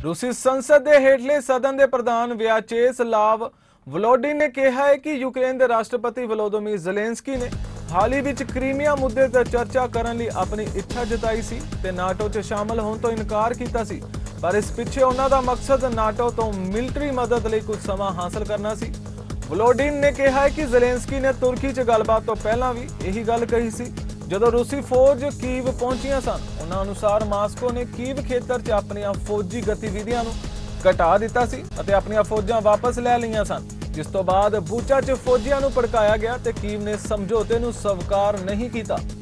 रूसी संसद के हेठले सदन के प्रधान व्याचेस्लाव वोलोडिन ने कहा है कि यूक्रेन के राष्ट्रपति वोलोदिमीर ज़ेलेंस्की ने हाल ही विच क्रीमिया मुद्दे पर चर्चा करने लई अपनी इच्छा जताई सी ते नाटो च शामिल होने तो इनकार किया सी, पर इस पिछे उन्हां दा मकसद नाटो तो मिलिटरी मदद लई कुछ समा हासिल करना सी। वोलोडिन ने कहा है कि ज़ेलेंस्की ने तुर्की च गलबात तो पहला भी यही गल कही सी। जदों रूसी फौज कीव पहुंचियां सन, उन्हां अनुसार मास्को ने कीव खेतर च अपनियां फौजी गतिविधियां नूं घटा दिता सी अते अपनियां फौजां वापस लै लईआं सन, जिस तो बाद बूचा च फौजियां नूं भड़काया गया ते कीव ने समझौते नूं स्वीकार नहीं किया।